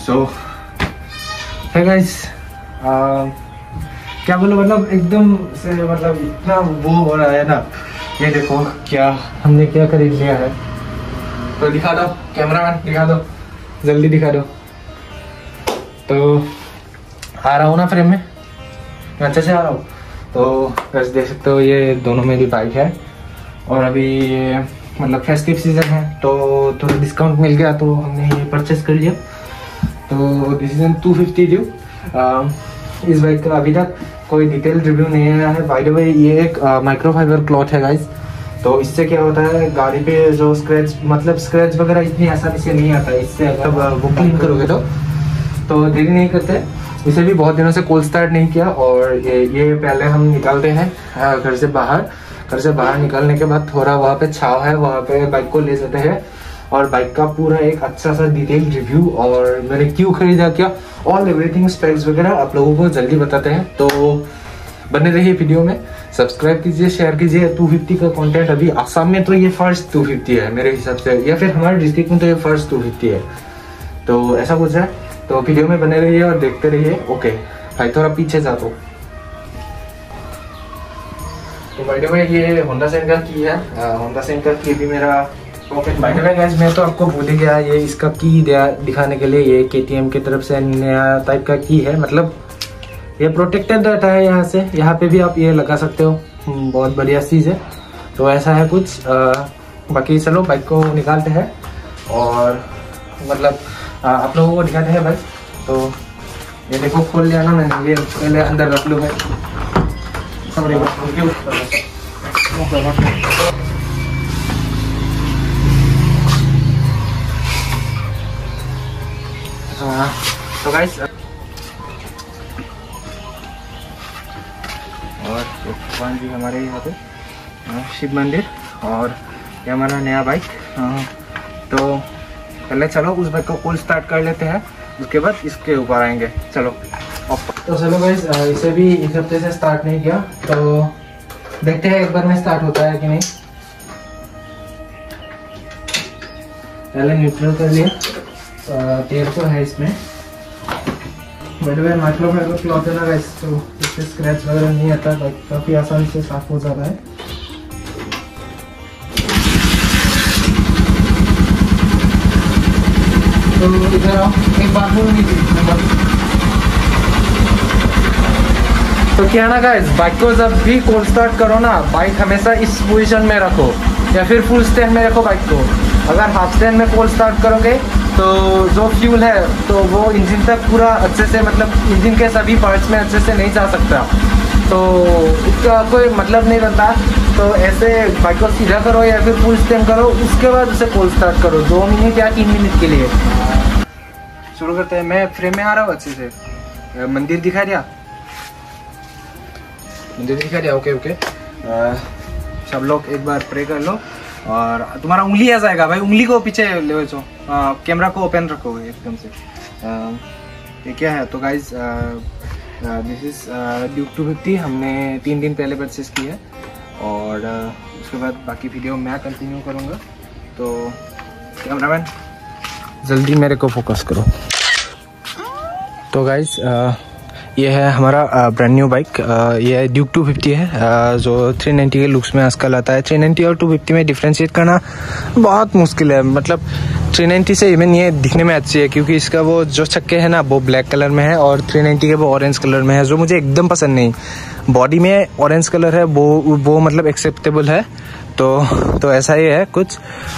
सो है गाइस, क्या बोलो, मतलब एकदम से मतलब इतना वो हो रहा है ना। ये देखो क्या हमने क्या खरीद लिया है। तो दिखा दो कैमरामैन, दिखा दो, जल्दी दिखा दो। तो आ रहा हूँ ना फ्रेम में, अच्छे से आ रहा हूँ। तो बस देख सकते हो ये दोनों मेरी बाइक है। और अभी मतलब फेस्टिव सीजन है तो थोड़ा डिस्काउंट मिल गया तो हमने ये परचेस कर लिया। तो दिस इज 250 ड्यू। इस बाइक का अभी तक कोई डिटेल रिव्यू नहीं आया है। बाय द वे ये एक माइक्रोफाइबर क्लॉथ है गाइस। तो इससे क्या होता है, गाड़ी पे जो स्क्रैच वगैरह इतनी आसानी से नहीं आता है। इससे अगर वो क्लीन करोगे तो देरी नहीं करते। इसे भी बहुत दिनों से कोल्ड स्टार्ट नहीं किया। और ये पहले हम निकालते हैं घर से बाहर निकलने के बाद थोड़ा वहाँ पे छाव है, वहाँ पे बाइक को ले जाते हैं और बाइक का पूरा एक अच्छा सा डिटेल रिव्यू और मैंने क्यों खरीदा, क्या ऑल एवरीथिंग स्पेक्स वगैरह आप लोगों को जल्दी बताते हैं। तो बने रहिए वीडियो में, सब्सक्राइब कीजिए, शेयर कीजिए। 250 का कंटेंट अभी आसाम में तो ये फर्स्ट 250 है मेरे हिसाब से, या फिर हमारे डिस्ट्रिक्ट में तो ये फर्स्ट 250 है। तो ऐसा कुछ है। तो वीडियो में बने रहिए और देखते रहिए। ओके भाई थोड़ा पीछे जा। तो बाय द वे ये होंडा साइन का की है। होंडा साइन का की भी मेरा pocket. By the way guys मैं तो आपको भूल ही गया, ये इसका की दिखाने के लिए ये KTM की तरफ से नया टाइप का की है। मतलब ये प्रोटेक्टेड रहता है यहाँ से, यहाँ पे भी आप ये लगा सकते हो। बहुत बढ़िया चीज़ है। तो ऐसा है कुछ। बाकी चलो बाइक को निकालते हैं और मतलब आप लोगों को दिखाते हैं भाई। तो ये देखो खोल लिया ना मैंने, ये पहले अंदर रख लूँ मैं। तो गाइस और भगवान जी हमारे यहाँ पे शिव मंदिर और ये हमारा नया बाइक। तो पहले चलो उस बाइक को कोल्ड स्टार्ट कर लेते हैं, उसके बाद इसके ऊपर आएंगे। चलो तो चलो गाइस, इसे भी इस हफ्ते से स्टार्ट नहीं किया तो देखते हैं एक बार में स्टार्ट होता है कि नहीं। पहले न्यूट्रल कर लिया। तेल तो है इसमें। माइक्रोफाइबर क्लॉथ है ना गाइस, तो इससे स्क्रैच वगैरह नहीं आता, बाइक काफ़ी आसानी से साफ हो जाता है। तो इधर आओ, एक बात बोलूँगी। तो क्या ना गाइस, बाइक को जब भी कोल्ड स्टार्ट करो ना, बाइक हमेशा इस पोजीशन में रखो या फिर फुल स्टैंड में रखो बाइक को। अगर हाफ स्टैंड में कोल्ड स्टार्ट करोगे तो जो फ्यूल है तो वो इंजन तक पूरा अच्छे से, मतलब इंजन के सभी पार्ट्स में अच्छे से नहीं जा सकता। तो इसका कोई मतलब नहीं बनता। तो ऐसे बाइक को सीधा करो या फिर फुल स्टैंड करो, उसके बाद उसे कोल्ड स्टार्ट करो 2 मिनट या 3 मिनट के लिए। शुरू करते हैं। मैं फ्रेम में आ रहा हूँ अच्छे से। मंदिर दिखा दिया, ओके। सब लोग एक बार प्रे कर लो और तुम्हारा उंगली आ जाएगा भाई, उंगली को पीछे ले जाओ। कैमरा को ओपन रखोगे एकदम से। ये क्या है तो गाइज, दिस इज ड्यूक 250। हमने 3 दिन पहले परचेस की है और उसके बाद बाकी वीडियो मैं कंटिन्यू करूँगा। तो कैमरामैन जल्दी मेरे को फोकस करो। तो गाइज ये है हमारा ब्रांड न्यू बाइक। ये ड्यूक 250 है जो 390 के लुक्स में आजकल आता है। 390 और 250 में डिफ्रेंशिएट करना बहुत मुश्किल है। मतलब 390 से इवन ये दिखने में अच्छी है क्योंकि इसका वो जो चक्के हैं ना वो ब्लैक कलर में है और 390 के वो ऑरेंज कलर में है, जो मुझे एकदम पसंद नहीं। बॉडी में ऑरेंज कलर है वो मतलब एक्सेप्टेबल है। तो ऐसा ही है कुछ।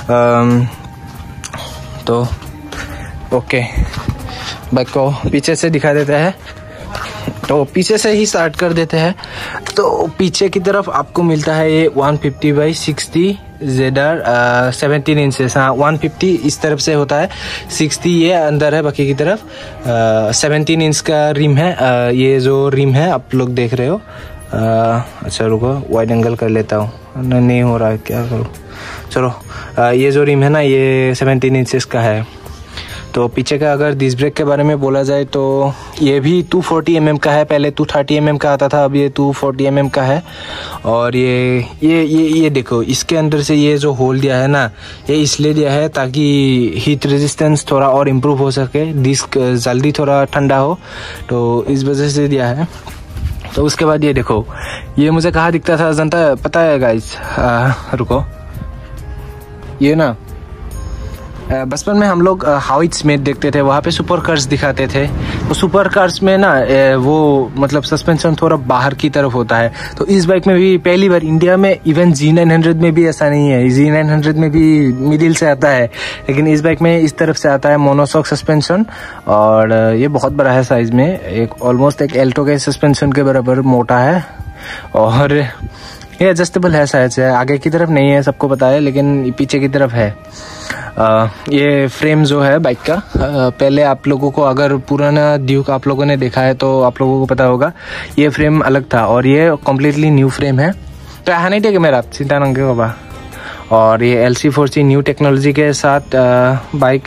तो ओके, बाइक को पीछे से दिखा देते हैं। तो पीछे से ही स्टार्ट कर देते हैं। तो पीछे की तरफ आपको मिलता है ये 150/60 ZR 17 इंचेस। हाँ 150 इस तरफ से होता है, 60 ये अंदर है बाकी की तरफ। 17 इंच का रिम है। ये जो रिम है आप लोग देख रहे हो। अच्छा रुको वाइड एंगल कर लेता हूँ, नहीं हो रहा है, क्या करूँ। चलो ये जो रिम है ना ये 17 इंचेस का है। तो पीछे का अगर डिस्क ब्रेक के बारे में बोला जाए तो ये भी 240 mm का है, पहले 230 mm का आता था, अब ये 240 mm का है। और ये देखो, इसके अंदर से ये जो होल दिया है ना, ये इसलिए दिया है ताकि हीट रेजिस्टेंस थोड़ा और इम्प्रूव हो सके, डिस्क जल्दी थोड़ा ठंडा हो, तो इस वजह से दिया है। तो उसके बाद ये देखो, ये मुझे कहाँ दिखता था जनता पता है गाइस? रुको, ये ना बचपन में हम लोग हाउ इट्स मेड देखते थे, वहाँ पे सुपर कार्स दिखाते थे। तो सुपर कार्स में ना वो मतलब सस्पेंशन थोड़ा बाहर की तरफ होता है। तो इस बाइक में भी पहली बार इंडिया में, इवन G900 में भी ऐसा नहीं है। G900 में भी मिडिल से आता है, लेकिन इस बाइक में इस तरफ से आता है मोनोशॉक सस्पेंशन। और ये बहुत बड़ा है साइज में, एक ऑलमोस्ट एक एल्टो के सस्पेंशन के बराबर मोटा है। और ये एडजस्टेबल है शायद से, आगे की तरफ नहीं है सबको पता है, लेकिन पीछे की तरफ है। ये फ्रेम जो है बाइक का, पहले आप लोगों को अगर पुराना ड्यूक आप लोगों ने देखा है तो आप लोगों को पता होगा, ये फ्रेम अलग था और ये कम्प्लीटली न्यू फ्रेम है। तो यहाँ नहीं टेके मेरा चिंता नंगे बाबा। और ये LC4C न्यू टेक्नोलॉजी के साथ बाइक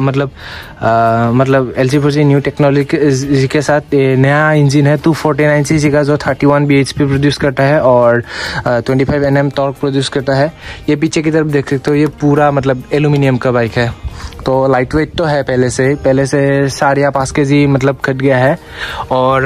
मतलब LC4C न्यू टेक्नोलॉजी के साथ नया इंजन है 249cc का, जो 31 bhp प्रोड्यूस करता है और 25 Nm टॉर्क प्रोड्यूस करता है। ये पीछे की तरफ देख सकते हो, ये पूरा मतलब एल्यूमिनियम का बाइक है। तो लाइट वेट तो है पहले से 4 या 5 kg मतलब कट गया है। और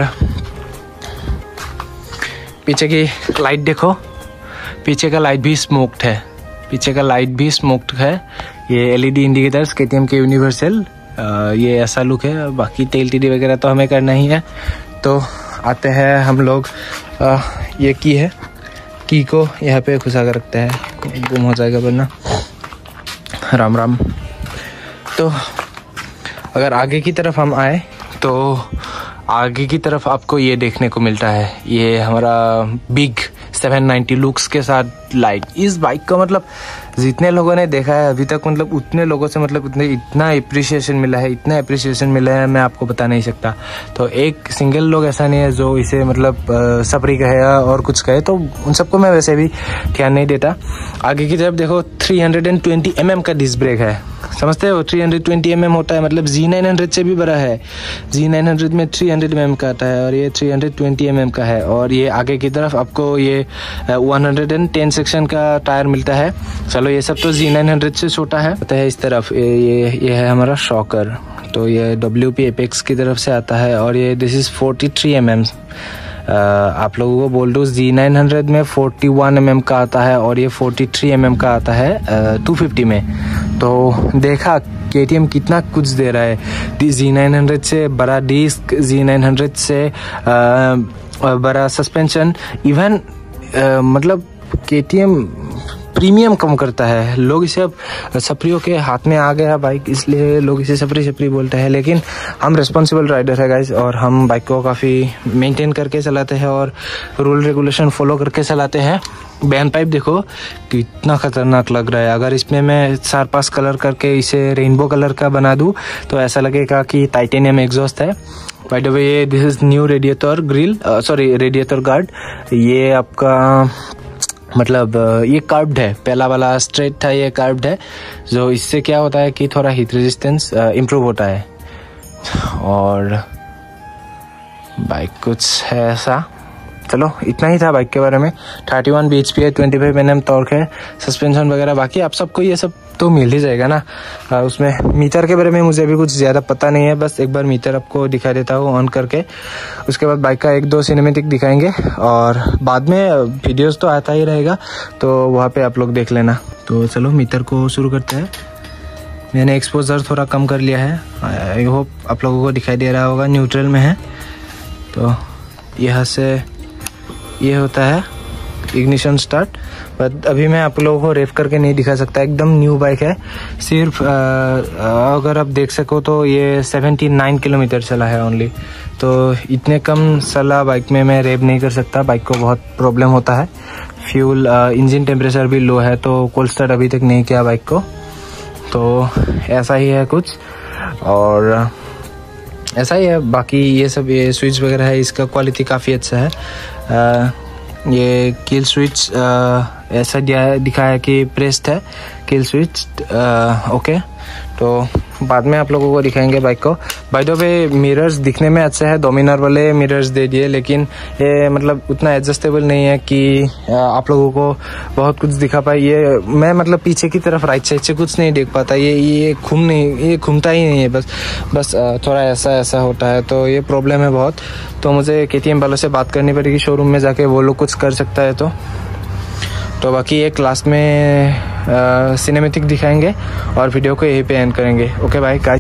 पीछे की लाइट देखो, पीछे का लाइट भी स्मोक्ड है, पीछे का लाइट भी स्मोक्ड है। ये LED इंडिकेटर्स KTM के यूनिवर्सल, ये ऐसा लुक है। बाकी तेल टीडी वगैरह तो हमें करना ही है। तो आते हैं हम लोग, ये की है, की को यहाँ पे घुसा कर रखते हैं, गुम हो जाएगा वरना। राम राम। तो अगर आगे की तरफ हम आए तो आगे की तरफ आपको ये देखने को मिलता है, ये हमारा बिग 790 लुक्स के साथ लाइट। इस बाइक का मतलब जितने लोगों ने देखा है अभी तक, मतलब उतने लोगों से मतलब इतना अप्रिसिएशन मिला है, इतना अप्रिसिएशन मिला है, मैं आपको बता नहीं सकता। तो एक सिंगल लोग ऐसा नहीं है जो इसे मतलब सपरी कहे और कुछ कहे, तो उन सबको मैं वैसे भी ध्यान नहीं देता। आगे की तरफ देखो, 320 mm का डिस्क ब्रेक है, समझते हो? 320 mm होता है मतलब G900 से भी बड़ा है। G900 में 300 mm का आता है और ये 320 mm का है। और ये आगे की तरफ आपको ये 110 सेक्शन का टायर मिलता है। चलो ये सब तो G900 से छोटा है। पता है इस तरफ ये है हमारा शॉकर, तो ये WP एपेक्स की तरफ से आता है। और ये दिस इज 43 mm। आप लोगों को बोल दूँ, G900 में 41 mm का आता है और ये 43 mm का आता है 250 में। तो देखा KTM कितना कुछ दे रहा है। G900 से बड़ा डिस्क, G900 से बड़ा सस्पेंशन, इवन मतलब KTM प्रीमियम कम करता है। लोग इसे अब सपरियों के हाथ में आ गया बाइक, इसलिए लोग इसे सपरी बोलते हैं। लेकिन हम रिस्पॉन्सिबल राइडर है गाइस, और हम बाइक को काफ़ी मेंटेन करके चलाते हैं और रूल रेगुलेशन फॉलो करके चलाते हैं। बैन पाइप देखो कितना खतरनाक लग रहा है। अगर इसमें मैं 4-5 कलर करके इसे रेनबो कलर का बना दूँ तो ऐसा लगेगा कि टाइटेनियम एग्जॉस्ट है। बाय द वे, ये this is new radiator grille, radiator guard. ये आपका मतलब ये कर्व्ड है, पहला वाला स्ट्रेट था, ये कर्व्ड है। जो इससे क्या होता है कि थोड़ा हीट रेजिस्टेंस इम्प्रूव होता है। और बाइक कुछ है ऐसा। चलो इतना ही था बाइक के बारे में। 31 bhp है, 25 Nm टॉर्क है, सस्पेंशन वगैरह बाकी आप सबको ये सब तो मिल ही जाएगा ना। उसमें मीटर के बारे में मुझे अभी कुछ ज़्यादा पता नहीं है, बस एक बार मीटर आपको दिखा देता हूँ ऑन करके। उसके बाद बाइक का 1-2 सिनेमेटिक दिखाएंगे और बाद में वीडियोस तो आता ही रहेगा, तो वहाँ पे आप लोग देख लेना। तो चलो मीटर को शुरू करते हैं। मैंने एक्सपोजर थोड़ा कम कर लिया है, आई होप आप लोगों को दिखाई दे रहा होगा, न्यूट्रल में है। तो यहाँ से ये होता है इग्निशन स्टार्ट, बट अभी मैं आप लोगों को रेफ करके नहीं दिखा सकता, एकदम न्यू बाइक है। सिर्फ अगर आप देख सको तो ये 79 किलोमीटर चला है ओनली। तो इतने कम चला बाइक में मैं रेव नहीं कर सकता, बाइक को बहुत प्रॉब्लम होता है। फ्यूल इंजन टेम्परेचर भी लो है, तो कोल्ड स्टार्ट अभी तक नहीं किया बाइक को। तो ऐसा ही है कुछ, और ऐसा ही है। बाकी ये सब ये स्विच वगैरह है, इसका क्वालिटी काफ़ी अच्छा है। ये किल स्विच ऐसा दिखाया कि प्रेस्ड है किल स्विच, ओके। तो बाद में आप लोगों को दिखाएंगे बाइक को। बाय द वे मिरर्स दिखने में अच्छे हैं, डोमिनार वाले मिरर्स दे दिए, लेकिन ये मतलब उतना एडजस्टेबल नहीं है कि आप लोगों को बहुत कुछ दिखा पाए। ये मैं मतलब पीछे की तरफ राइट साइड से कुछ नहीं देख पाता, ये घूमता ही नहीं है, बस थोड़ा ऐसा होता है, तो ये प्रॉब्लम है बहुत। तो मुझे KTM वालों से बात करनी पड़ेगी शोरूम में जाके, वो लोग कुछ कर सकता है तो बाकी एक लास्ट में सिनेमेटिक दिखाएंगे और वीडियो को यहीं पे एंड करेंगे। Okay bye guys.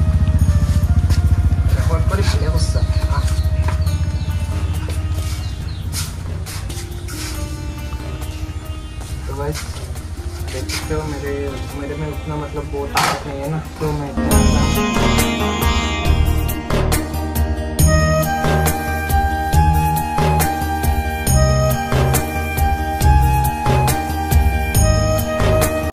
तो गाइस देख सकते हो मेरे में उतना मतलब वो ताकत नहीं है ना, तो मैं